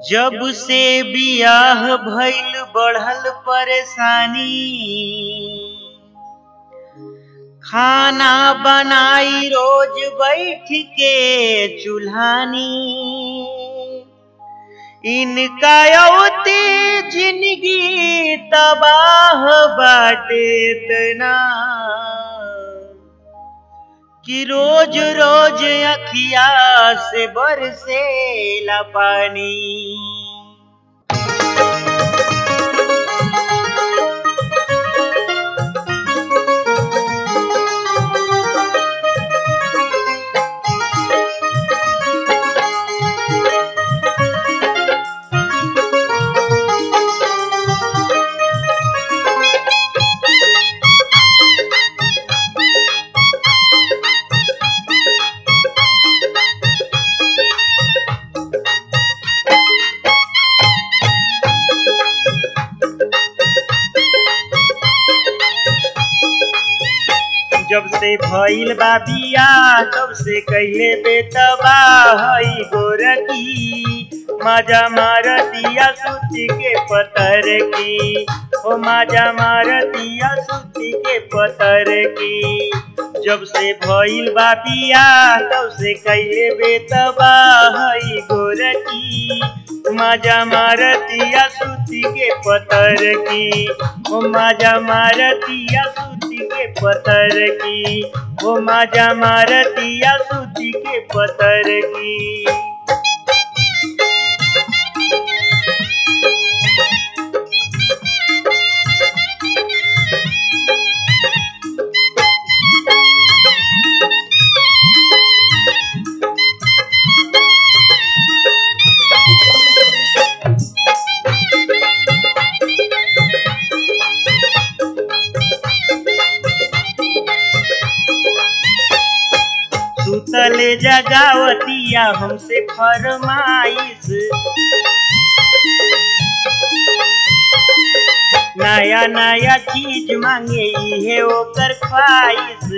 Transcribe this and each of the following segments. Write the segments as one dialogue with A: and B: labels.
A: जब से बियाह भइल बढ़ल परेशानी, खाना बनाई रोज बैठ के चूल्हानी। इनका औते जिंदगी तबाह बाटे तना कि रोज रोज अखिया से बरसेला पानी। जब से भइल बा बियाह तब से कइले बेतबाह हई गोरकी। माजा मारतिया सुती के पतर की, ओ माजा मारतिया सुती के पतर की। जब से भइल बा बियाह तब से कइले बेतबाह हई गोरकी। माजा मारतिया सुती के पतर की, ओ माजा मारतिया सुती के पतर की, ओ माजा मारतिया सुती के पतर की। सुतले जगावतिया हमसे फरमाइश, नया नया चीज मांगे इहे ओकर ख्वाहिश।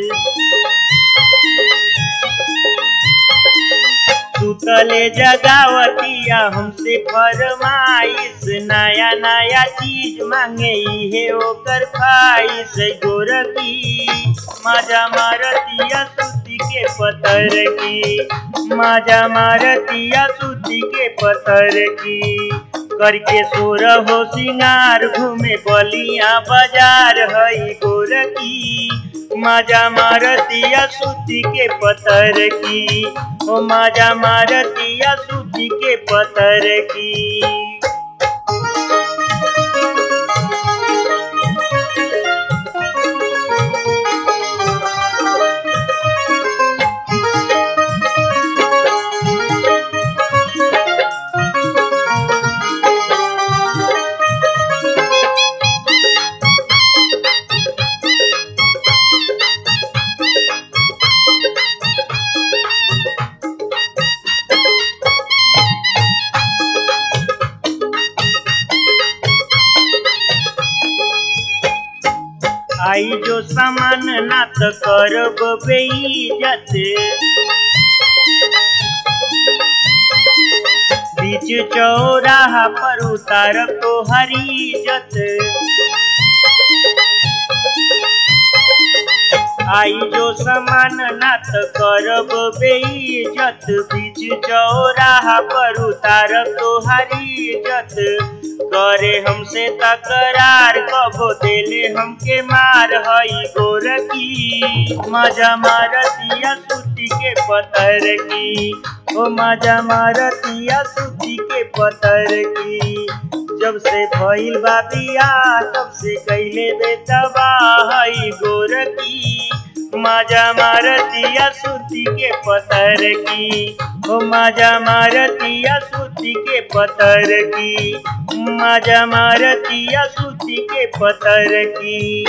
A: सुतले जगावतिया हमसे फरमाइश, नया नया चीज मांगे इहे ओकर ख्वाहिश। गोरकी माजा मारतिया सुती के पतर की, माजा मारतिया सुती के पतर की। करके सोर हो सिंगार घूमे बलिया बाजार हई गोरकी। माजा मारतिया सुती के पतर की, ओ माजा मारतिया सुती के पतर की। आई जो सामान ना तो करब बेइज्जत, बीच चौराहा पर उतारब तोहरी इज्जत। आई जो सामान ना तो करब बेइज्जत, बीच चौराहा पर उतारब तोहरी इज्जत। करे हमसे तकरार कबो देले हमके मार हई गोरकी। माजा मारतिया सुती के पतर की, ओ माजा मारतिया सुती के पतर की। जब से भइल बा बियाह तब से कइले बेतबाह हई गोरकी। माजा मारतिया सुती के पतर की, ओ माजा मारतिया सुती के पतर की, माजा मारतिया सुती के पतर की।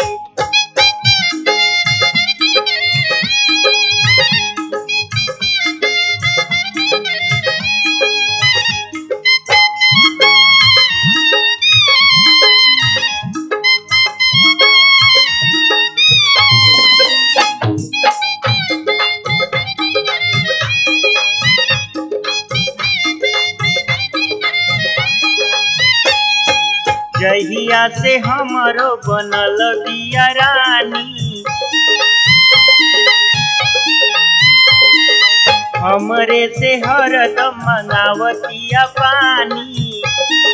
A: जहिया से हमरो बनल बिया रानी, हमरे से हरदम मंगावतिया पानी।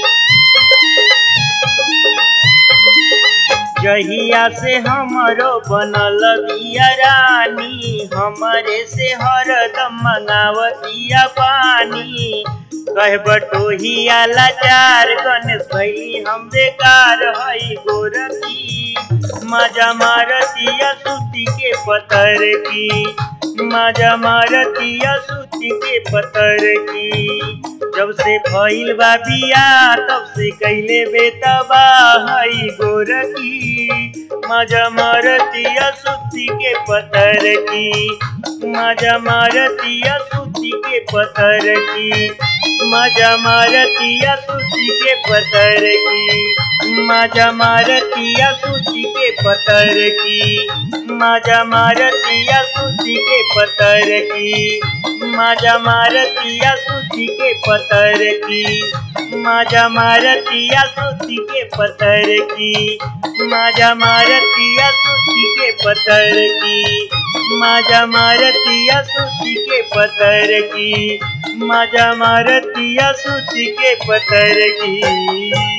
A: जहिया से हमरो बनल बिया रानी, हमरे से हरदम मंगावतिया पानी। कह बटोहिया लाचार गणेश भैली हम बेकार हई गोरखी। मजा मारतिया सूती के पतर की, मजा मारतिया सूती के पतर की। जब से भइल बा बिया तब से कैले बेतबा हई गोरखी। मजा मारतिया सूती के पतर की, मजा मारतिया सूती के पतर की। मजा मारतिया सूती के पतर की, मजा मारतिया सूती के पतर की। मजा मारतिया सूती के पतर की, मजा मारतिया सूती के पतर की। मजा मारतिया सूती के पतर की, मजा मारतिया सूती के पतर की। मजा मारतिया सूती के पतर की, मजा मारतिया सूती के पतर की।